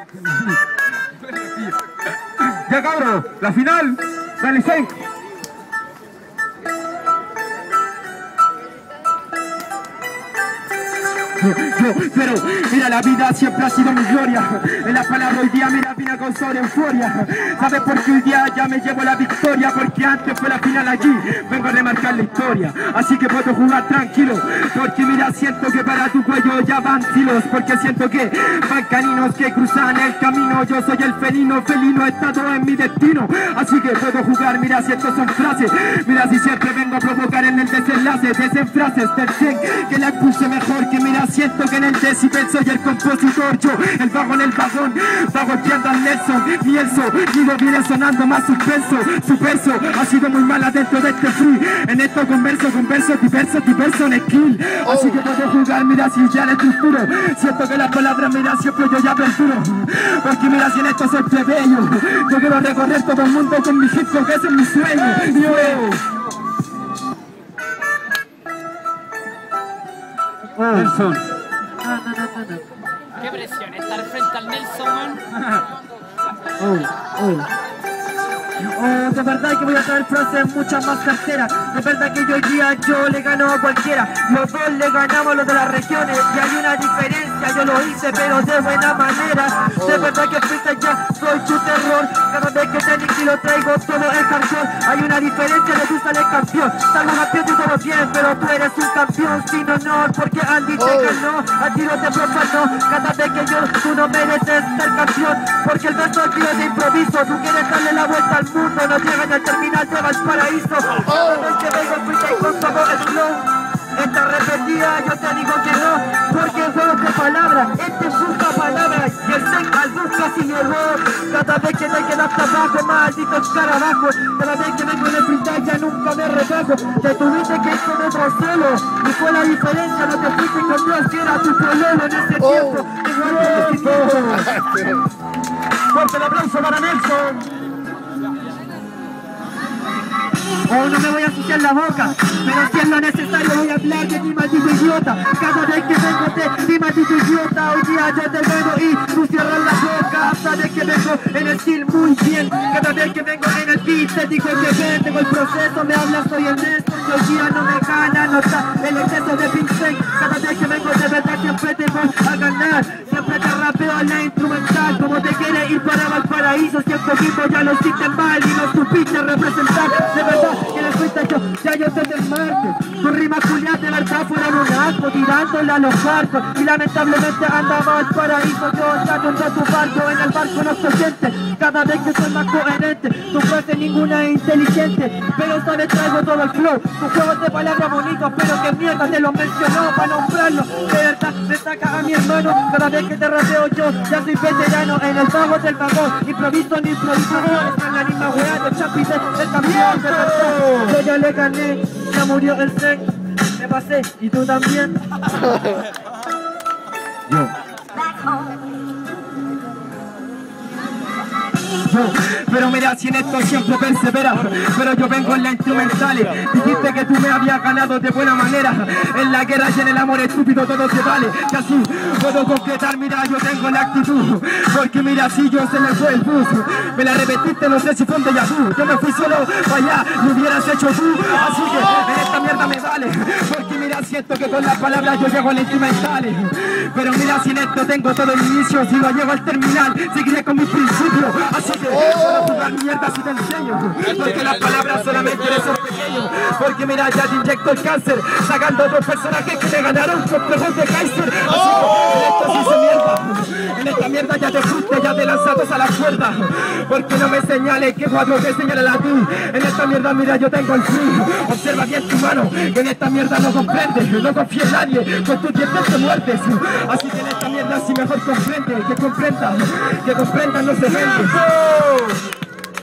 Ya cabro, la final, dale 6. Pero mira, la vida siempre ha sido mi gloria. En la palabra hoy día, mira, vine a causar euforia. ¿Sabes por qué hoy día ya me llevo la victoria? Porque antes fue la final allí, vengo a remarcar la historia. Así que puedo jugar tranquilo, porque mira, siento que para tu cuello ya van filos. Porque siento que van caninos que cruzan el camino. Yo soy el felino está todo en mi destino. Así que puedo jugar, mira, si estos son frases. Mira, si siempre vengo a provocar en el desenlace. Desenfrases del 100, que la puse mejor. Que mira, siento que en el decibel soy el compositor. Yo, el vago en el vagón, vago espiando al Nelson. Ni el sonido viene sonando más suspenso. Su verso ha sido muy mala dentro de este free. En esto converso diverso en skill. Así que puedo jugar, mira, si ya le estructuro. Siento que las palabras, mira, siempre yo ya perduro. Porque mira, si en esto soy plebeyo. Yo quiero recorrer todo el mundo con mi hip hop, que ese es mi sueño. Nelson. Qué presión estar frente al Nelson, man. De verdad que voy a traer frases muchas más carteras. De verdad que hoy día yo le gano a cualquiera. Los dos le ganamos a los de las regiones. Y hay una diferencia, yo lo hice pero de buena manera. De verdad que fuiste ya, soy tu terror. Cada vez que te aniquilo traigo todo el hardcore. Hay una diferencia de tú sales campeón. Salgo campeón y todo bien, pero tú eres un campeón sin honor. Porque Andy te ganó, a tiro te profanó. Cada vez que tú no mereces ser campeón. Porque el verso aquí es de improviso. Tú quieres darle la vuelta al mundo, no llegan al terminal, te va al paraíso. Cada vez que vengo fuiste con todo el flow. Esta repetida yo te digo que no, porque el juego de palabras, este busca palabras y el Zen al busca sin error. Cada vez que te quedas abajo, maldito escarabajo. Cada vez que vengo en el freestyle ya nunca me rebajo. Te tuviste que ir con otro solo, y fue la diferencia, no te fuiste con Dios, que era tu problema en ese tiempo. Fuerte el aplauso para Nelson. No me voy a ensuciar la boca, pero si es lo necesario voy a hablar de ti, maldito idiota. Cada vez que vengo de ti, maldito idiota, hoy día yo te vengo y tú cierras la boca. Sabes que vengo en el steel muy bien. Cada vez que vengo en el beat te digo que ven, tengo el proceso, me hablas, soy el Nelson. Que hoy día no me gana, no está el exceso de pincel. Cada vez que vengo de verdad siempre te voy a ganar. Siempre te rapeo en la instrumental, como te quiere ir para Valparaíso. Si el poquito ya lo hiciste mal y no supiste representar. De verdad que le fuiste yo, ya yo te desmarco. Tu rima Julián de verdad fueron un asco, tirándole a los barcos. Y lamentablemente andaba al paraíso, yo ya no tu barco. En el barco no se siente, cada vez que soy más coherente. Tu frase ninguna es inteligente, pero sabes traigo todo el flow. Tu juego de palabras bonitos, pero que mierda te lo mencionó para nombrarlo. De verdad me saca a mi hermano, cada vez que te rapeo yo ya soy veterano. En el vago del vagón, improviso ni improvisación. Está en la misma weá de Chapi del campeón. De verdad yo ya le gané, ya murió el Zen. Me pasé, y tú también. Pero mira, si en esto siempre persevera. Pero yo vengo en la instrumentales. Dijiste que tú me habías ganado de buena manera. En la guerra y en el amor estúpido todo se vale. Que así puedo concretar, mira, yo tengo la actitud. Porque mira, si yo se me fue el bus. Me la repetiste, no sé si fue un déjà vu. Yo me fui solo para allá, lo hubieras hecho tú. Así que en esta mierda me vale. Porque mira, siento que con las palabras yo llego a la instrumentales. Pero mira, si en esto tengo todo el inicio. Si lo llego al terminal, seguiré con mis principios. Así que puedo jugar mierda si te enseño. Porque las palabras solamente son pequeños. Porque mira, ya te inyecto el cáncer, sacando dos personajes que te ganaron complejos de Kaiser. Así que en esto sí se mierda. En esta mierda ya te fuiste, ya te lanzaste a la cuerda. Porque no me señales que cuatro te señalan a ti. En esta mierda mira, yo tengo el free. Observa bien tu mano, que en esta mierda no comprendes. No confíes en nadie, con tus dientes te muerdes. Así que en esta mierda sí mejor comprende. Que comprendan no se vende.